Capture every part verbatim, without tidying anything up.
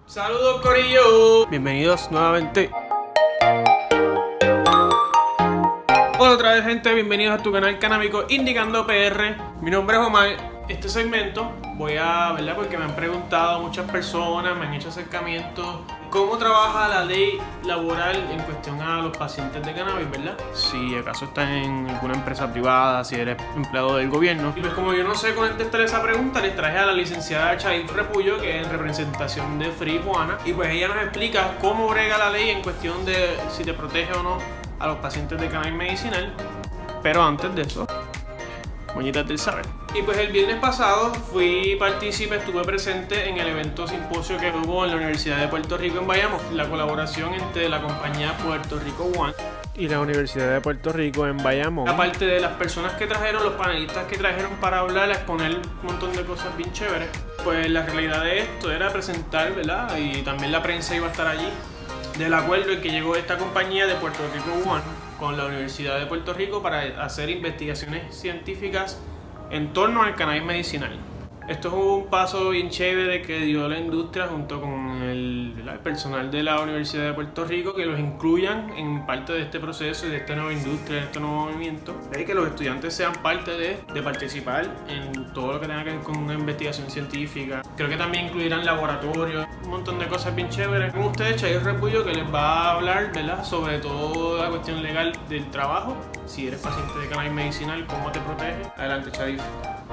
Saludos corillo, bienvenidos nuevamente. Hola otra vez gente, bienvenidos a tu canal canábico Indicando P R. Mi nombre es Omar. Este segmento voy a, ¿verdad? Porque me han preguntado muchas personas, me han hecho acercamientos, cómo trabaja la ley laboral en cuestión a los pacientes de cannabis, ¿verdad? Si acaso estás en alguna empresa privada, si eres empleado del gobierno. Y pues como yo no sé contestar esa pregunta, les traje a la licenciada Chadif Repullo, que es en representación de Free Juana, y pues ella nos explica cómo brega la ley en cuestión de si te protege o no a los pacientes de cannabis medicinal. Pero antes de eso, moñitas del saber. Y pues el viernes pasado fui partícipe, estuve presente en el evento simposio que hubo en la Universidad de Puerto Rico en Bayamón, la colaboración entre la compañía Puerto Rico One y la Universidad de Puerto Rico en Bayamón. Aparte de las personas que trajeron, los panelistas que trajeron para hablar, a exponer un montón de cosas bien chéveres, pues la realidad de esto era presentar, ¿verdad? Y también la prensa iba a estar allí, del acuerdo en que llegó esta compañía de Puerto Rico One con la Universidad de Puerto Rico para hacer investigaciones científicas en torno al cannabis medicinal. Esto es un paso bien chévere que dio la industria junto con el, el personal de la Universidad de Puerto Rico, que los incluyan en parte de este proceso y de esta nueva industria, de este nuevo movimiento, y que los estudiantes sean parte de, de participar en todo lo que tenga que ver con una investigación científica. Creo que también incluirán laboratorios, un montón de cosas bien chéveres. Con ustedes, Chadif Repullo, que les va a hablar, ¿verdad?, sobre toda la cuestión legal del trabajo. Si eres paciente de cannabis medicinal, cómo te protege. Adelante, Chadif.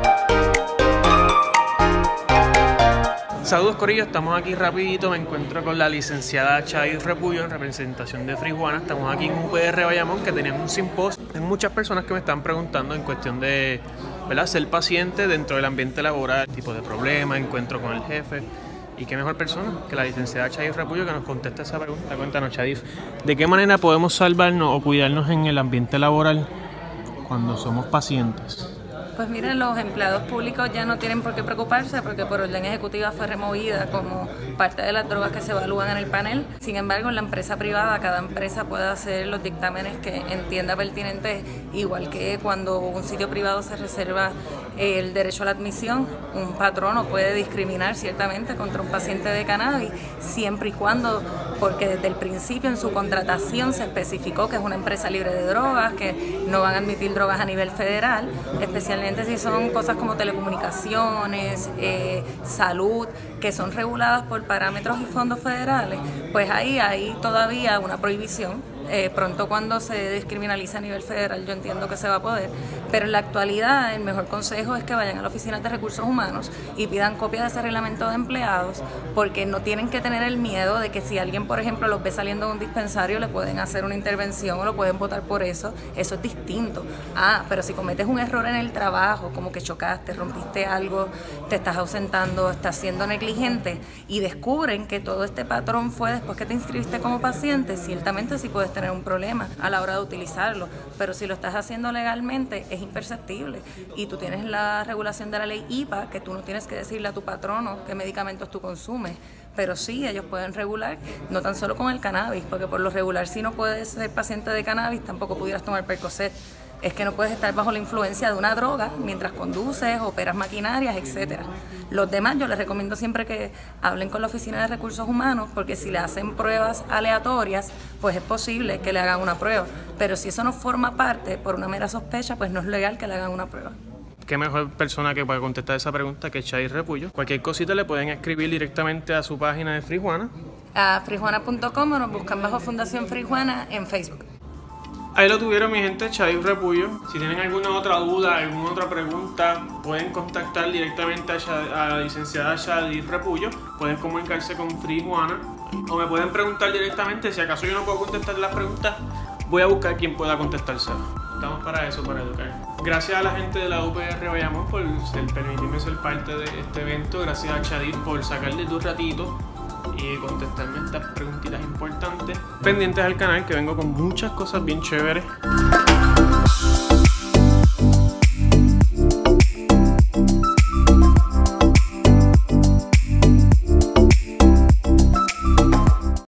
Saludos corillo, estamos aquí rapidito, me encuentro con la licenciada Chadif Repullo en representación de Free Juana. Estamos aquí en U P R Bayamón, que tenían un simposio. Hay muchas personas que me están preguntando en cuestión de, ¿verdad?, ser paciente dentro del ambiente laboral, tipo de problemas, encuentro con el jefe. Y qué mejor persona que la licenciada Chadif Repullo que nos conteste esa pregunta. Cuéntanos, Chadif, ¿de qué manera podemos salvarnos o cuidarnos en el ambiente laboral cuando somos pacientes? Pues miren, los empleados públicos ya no tienen por qué preocuparse porque por orden ejecutiva fue removida como parte de las drogas que se evalúan en el panel. Sin embargo, en la empresa privada, cada empresa puede hacer los dictámenes que entienda pertinentes, igual que cuando un sitio privado se reserva el derecho a la admisión, un patrono puede discriminar ciertamente contra un paciente de cannabis, siempre y cuando, porque desde el principio en su contratación se especificó que es una empresa libre de drogas, que no van a admitir drogas a nivel federal, especialmente si son cosas como telecomunicaciones, eh, salud, que son reguladas por parámetros y fondos federales, pues ahí hay todavía una prohibición. Eh, pronto cuando se descriminaliza a nivel federal yo entiendo que se va a poder, pero en la actualidad el mejor consejo es que vayan a la Oficina de Recursos Humanos y pidan copia de ese reglamento de empleados, porque no tienen que tener el miedo de que si alguien, por ejemplo, los ve saliendo de un dispensario le pueden hacer una intervención o lo pueden votar por eso. Eso es distinto. Ah, pero si cometes un error en el trabajo, como que chocaste, rompiste algo, te estás ausentando, estás siendo negligente y descubren que todo este patrón fue después que te inscribiste como paciente, ciertamente sí puedes tener un problema a la hora de utilizarlo, pero si lo estás haciendo legalmente es imperceptible y tú tienes la regulación de la ley I P A, que tú no tienes que decirle a tu patrono qué medicamentos tú consumes, pero sí, ellos pueden regular, no tan solo con el cannabis, porque por lo regular si no puedes ser paciente de cannabis tampoco pudieras tomar Percocet. Es que no puedes estar bajo la influencia de una droga mientras conduces, operas maquinarias, etcétera. Los demás yo les recomiendo siempre que hablen con la Oficina de Recursos Humanos, porque si le hacen pruebas aleatorias, pues es posible que le hagan una prueba. Pero si eso no forma parte por una mera sospecha, pues no es legal que le hagan una prueba. Qué mejor persona que pueda contestar esa pregunta que Chadif Repullo. Cualquier cosita le pueden escribir directamente a su página de Free Juana. A free juana punto com o nos buscan bajo Fundación Free Juana en Facebook. Ahí lo tuvieron, mi gente, Chadif Repullo. Si tienen alguna otra duda, alguna otra pregunta, pueden contactar directamente a, Chad, a la licenciada Chadif Repullo. Pueden comunicarse con Free Juana o me pueden preguntar directamente. Si acaso yo no puedo contestar las preguntas, voy a buscar quien pueda contestárselas. Estamos para eso, para educar. Gracias a la gente de la U P R Bayamón por ser, permitirme ser parte de este evento. Gracias a Chadif por sacarle tu ratito y contestarme estas preguntitas importantes. Pendientes al canal, que vengo con muchas cosas bien chéveres.